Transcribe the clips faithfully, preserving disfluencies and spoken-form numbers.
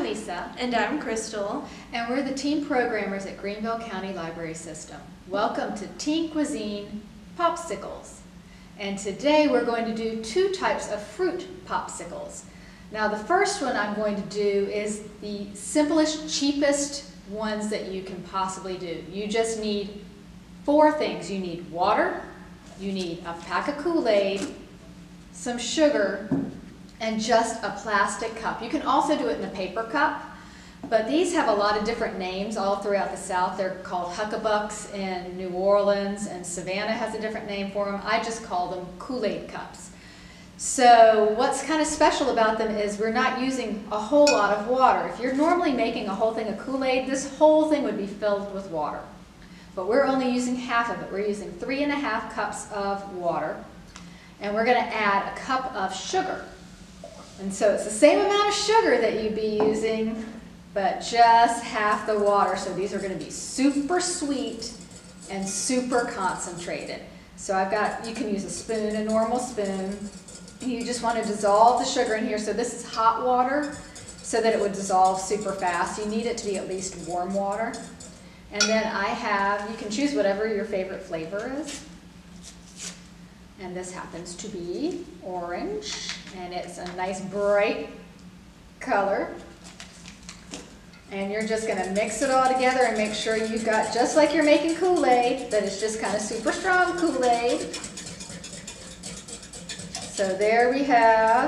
Lisa. And I'm Crystal. And we're the teen programmers at Greenville County Library System. Welcome to Teen Cuisine Popsicles. And today we're going to do two types of fruit popsicles. Now the first one I'm going to do is the simplest, cheapest ones that you can possibly do. You just need four things. You need water, you need a pack of Kool-Aid, some sugar, and just a plastic cup. You can also do it in a paper cup, but these have a lot of different names all throughout the South. They're called huckabucks in New Orleans, and Savannah has a different name for them. I just call them Koolaid Cups. So what's kind of special about them is we're not using a whole lot of water. If you're normally making a whole thing of Kool-Aid, this whole thing would be filled with water. But we're only using half of it. We're using three and a half cups of water, and we're going to add a cup of sugar. And so it's the same amount of sugar that you'd be using, but just half the water. So these are going to be super sweet and super concentrated. So I've got, you can use a spoon, a normal spoon. You just want to dissolve the sugar in here. So this is hot water so that it would dissolve super fast. You need it to be at least warm water. And then I have, you can choose whatever your favorite flavor is. And this happens to be orange, and it's a nice bright color. And you're just going to mix it all together and make sure you've got, just like you're making Kool-Aid, that it's just kind of super strong Kool-Aid. So there we have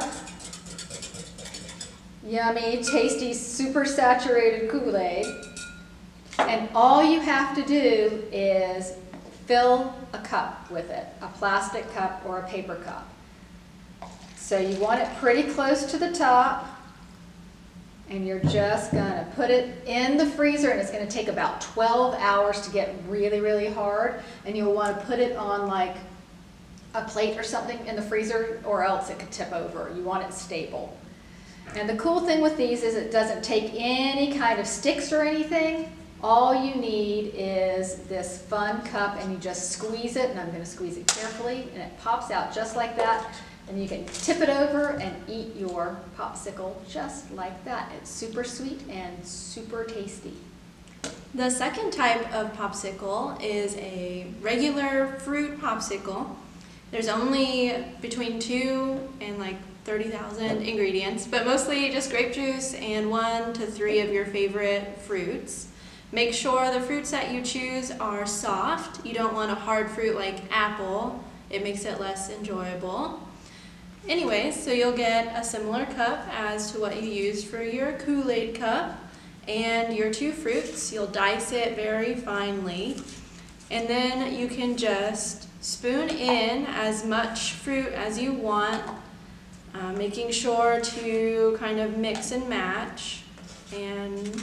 yummy, tasty, super saturated Kool-Aid. And all you have to do is fill a cup with it, a plastic cup or a paper cup. So you want it pretty close to the top, and you're just gonna put it in the freezer, and it's gonna take about twelve hours to get really, really hard, and you'll wanna put it on like a plate or something in the freezer, or else it could tip over. You want it stable. And the cool thing with these is it doesn't take any kind of sticks or anything. All you need is this fun cup, and you just squeeze it, and I'm going to squeeze it carefully, and it pops out just like that, and you can tip it over and eat your popsicle just like that. It's super sweet and super tasty. The second type of popsicle is a regular fruit popsicle. There's only between two and like thirty thousand ingredients, but mostly just grape juice and one to three of your favorite fruits. Make sure the fruits that you choose are soft. You don't want a hard fruit like apple. It makes it less enjoyable. Anyways, so you'll get a similar cup as to what you used for your Kool-Aid cup, and your two fruits. You'll dice it very finely, and then you can just spoon in as much fruit as you want, uh, making sure to kind of mix and match. And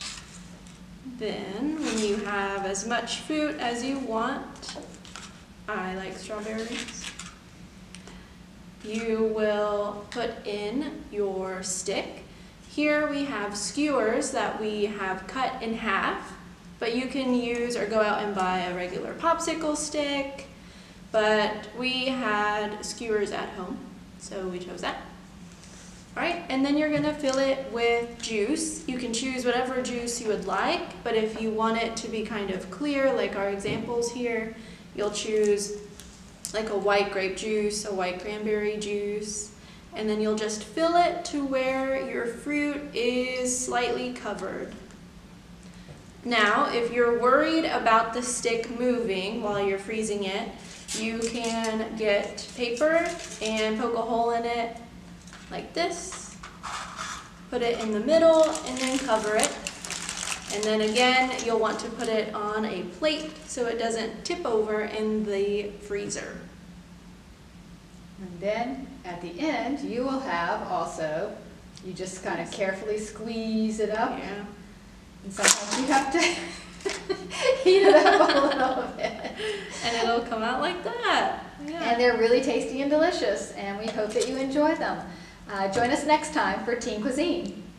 then, when you have as much fruit as you want, I like strawberries, you will put in your stick. Here we have skewers that we have cut in half, but you can use or go out and buy a regular popsicle stick, but we had skewers at home, so we chose that. Alright, and then you're going to fill it with juice. You can choose whatever juice you would like, but if you want it to be kind of clear, like our examples here, you'll choose like a white grape juice, a white cranberry juice, and then you'll just fill it to where your fruit is slightly covered. Now, if you're worried about the stick moving while you're freezing it, you can get paper and poke a hole in it like this, put it in the middle, and then cover it. And then again, you'll want to put it on a plate so it doesn't tip over in the freezer. And then at the end, you will have also, you just kind of carefully squeeze it up. Yeah. And sometimes you have to heat it up a little bit. And it'll come out like that. Yeah. And they're really tasty and delicious, and we hope that you enjoy them. Uh, join us next time for Teen Cuisine.